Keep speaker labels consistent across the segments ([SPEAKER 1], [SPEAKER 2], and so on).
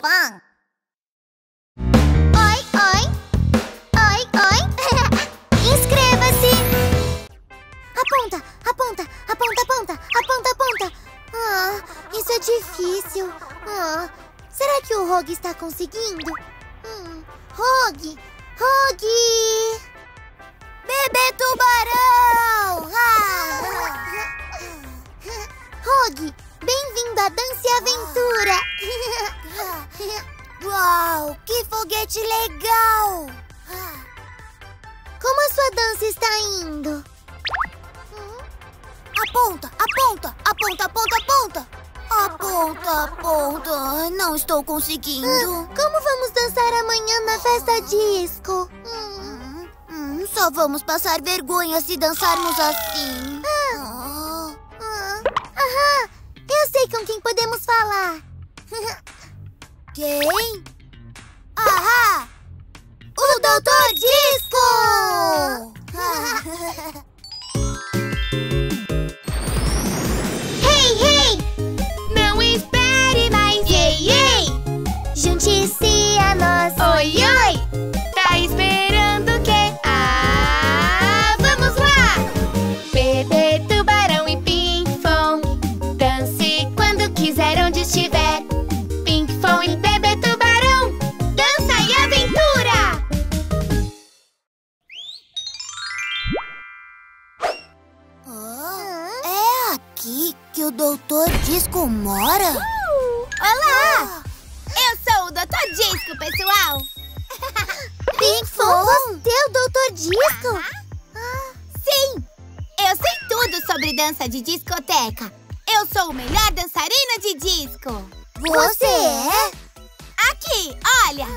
[SPEAKER 1] pão. Oi, oi. Oi, oi. Inscreva-se. Aponta, aponta, aponta, aponta, aponta, aponta. Ah, isso é difícil. Ah, será que o Rogue está conseguindo? Rogue, Rogue. Bebê tubarão! Rogue, bem-vindo a Dança e Aventura! Uau, que foguete legal! Como a sua dança está indo? Aponta, aponta, aponta, aponta, aponta! Aponta, aponta, não estou conseguindo. Como vamos dançar amanhã na festa disco? Só vamos passar vergonha se dançarmos assim. Aham, eu sei com quem podemos falar. Quem? Ahá! O Doutor Disco! Hey, hey!
[SPEAKER 2] Não espere mais!
[SPEAKER 1] Ei, ei! Junte-se a nós!
[SPEAKER 2] Oi, oi! Tá esperando o quê? Vamos lá! Bebê tubarão e Pinkfong, dance quando quiser, onde estiver. Pinkfong e bebê tubarão, dança e aventura!
[SPEAKER 1] É aqui que o Doutor Disco mora?
[SPEAKER 2] Olá! Eu sou o Doutor Disco, pessoal!
[SPEAKER 1] Pinkfong, você é o Doutor Disco?
[SPEAKER 2] Sim! Eu sei tudo sobre dança de discoteca. Eu sou o melhor dançarino de disco.
[SPEAKER 1] Você é?
[SPEAKER 2] Aqui, olha!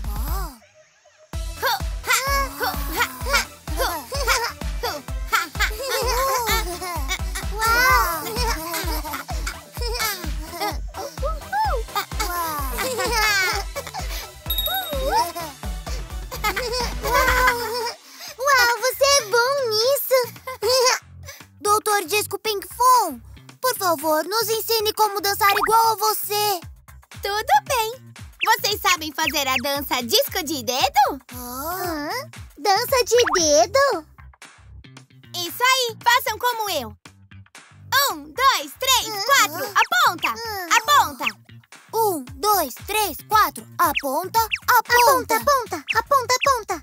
[SPEAKER 1] Uau, você é bom nisso! Doutor Disco Pinkfong, por favor, nos ensine como dançar igual a você.
[SPEAKER 2] Tudo bem. Vocês sabem fazer a dança disco de dedo?
[SPEAKER 1] Dança de dedo?
[SPEAKER 2] Isso aí, façam como eu. 1, 2, 3, 4, aponta! Aponta!
[SPEAKER 1] 1, 2, 3, 4, aponta, aponta, aponta, aponta, aponta.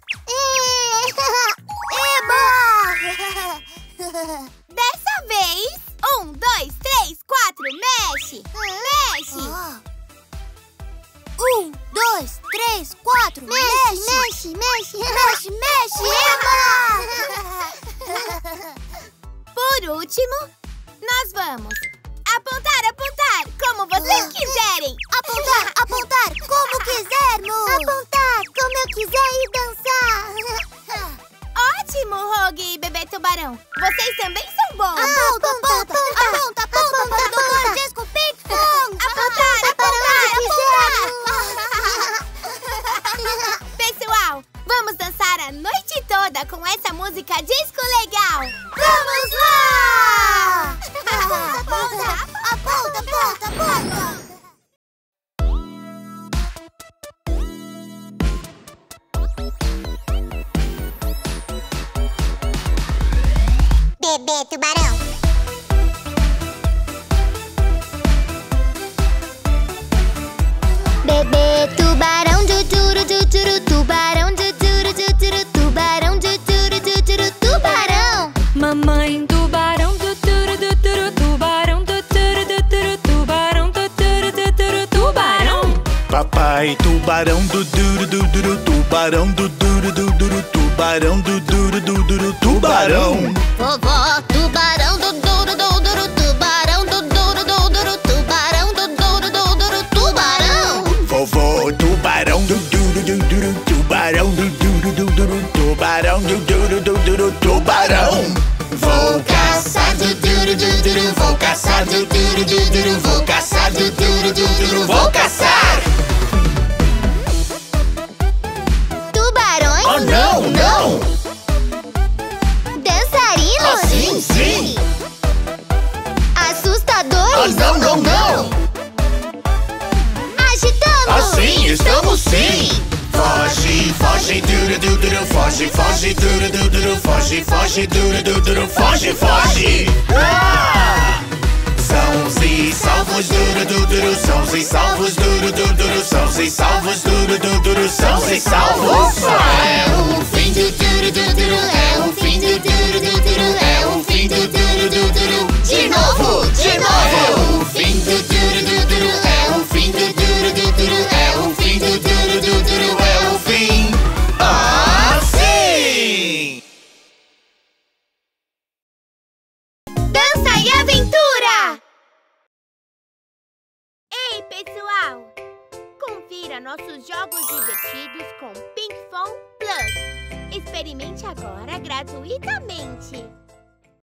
[SPEAKER 1] Eba!
[SPEAKER 2] Dessa vez, 1, 2, 3, 4, mexe! Mexe!
[SPEAKER 1] 1, 2, 3, 4, mexe, mexe, mexe, mexe, mexe, eba!
[SPEAKER 2] Por último, nós vamos apontar, apontar, como vocês quiserem.
[SPEAKER 1] Apontar, apontar, como quisermos. Apontar, como eu quiser e dançar.
[SPEAKER 2] Ótimo, Rogue e Bebê Tubarão. Vocês também são bons.
[SPEAKER 1] Aponta, aponta, aponta, aponta para o Doutor Disco Pinkfong.
[SPEAKER 2] Apontar, apontar, apontar. Pessoal, vamos dançar a noite toda com essa música disco legal.
[SPEAKER 1] Vamos lá! Aponta, aponta, aponta, aponta, aponta. Bebê Tubarão. Bebê tubarão, tuturu, tuturu, tubarão, tuturu, tuturu, tubarão, tuturu, tuturu, tubarão.
[SPEAKER 3] Mamãe tubarão, tuturu, tuturu, tubarão, tuturu, tuturu, tubarão, tuturu, tuturu, tubarão.
[SPEAKER 4] Papai tubarão, duduru, duduru, tubarão, duduru, duduru, tubarão, duduru, duduru, tubarão.
[SPEAKER 1] Vovó tubarão, duduru, duduru, tubarão, duduru, duduru, tubarão, duduru, duduru, tubarão.
[SPEAKER 4] Vovó tubarão, duduru, duduru, tubarão, duduru, duduru, tubarão, duduru, duduru, tubarão.
[SPEAKER 1] Vou caçar, duduru, duduru, vou caçar, duduru, duduru, vou caçar, duduru, duduru, vou caçar. Tubarões?
[SPEAKER 4] Oh, não, não!
[SPEAKER 1] Dançarinos?
[SPEAKER 4] Sim, sim!
[SPEAKER 1] Assustadores?
[SPEAKER 4] Oh, não, não, não!
[SPEAKER 1] Agitamos?
[SPEAKER 4] Assim! foge, duro, duro, duro, foge, foge, duro, duro, duro, foge, foge, duro, duro, duro, foge, foge. Sãos e salvos, duro, duro, duro, sãos e salvos, duro, duro, duro, sãos e salvos, duro, duro, duro, sãos e salvos. É o fim do duro, duro, duro, é o fim do duro, duro, duro, é o fim do duro, duro, duro. De novo, de novo. É o fim do duro, duro, duro, é o fim do duro, duro, duro, é o fim do duro, duro, duro, é o fim. Assim!
[SPEAKER 2] Dança e aventura! Ei, pessoal! Confira nossos jogos divertidos com Pinkfong Plus. Experimente agora gratuitamente.